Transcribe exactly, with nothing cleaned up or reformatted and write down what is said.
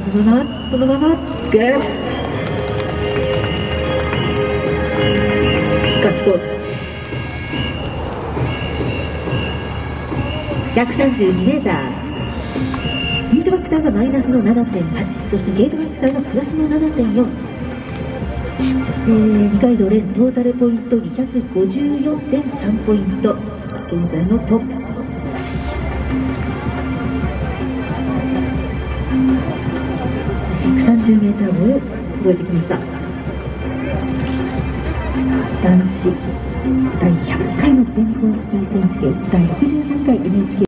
そのままそのままグッガッツポーズ。ひゃくさんじゅうにメーター、フィードバックターがマイナスの ななてんはち、そしてゲートバックターがプラスの ななてんよん、えー、二階堂蓮トータルポイント にひゃくごじゅうよんてんさん ポイント、現在のトップ。ひゃくさんじゅうメーターを超えてきました。男子だいひゃっかいの全日本スキー選手権だいろくじゅうさんかい エヌエイチケー